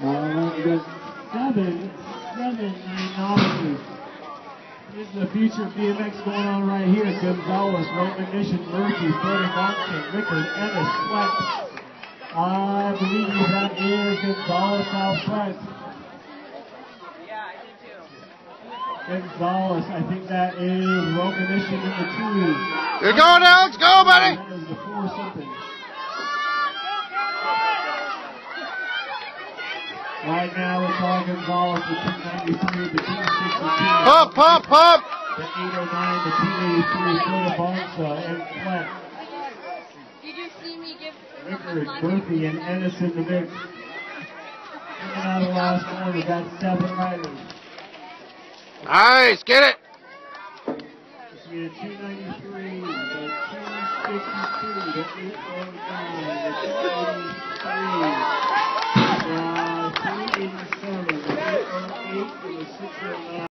We got seven novices. This is the future of BMX going on right here. Gonzalez, Roman Mission, Murphy, Freddie Monson, Rickard, Ennis, Sweat. I believe that is Gonzalez out front. Yeah, I did too. Gonzalez, I think that is Roman Mission in the two. You're going, Alex. Go, buddy. That is the 4-something. Right now, it's all Gonzalez, the 293, the 262. Pump, pump, pump. The 809, the 283, Florida Bonsa, and Fleck. Did you see me give Rickard, Murphy, and Ennis in the mix. Coming out of the last one, we got 7 riders. Nice. Get it. This will be the 293, the 262, the 809, the 283. 387, the 808, and the 609.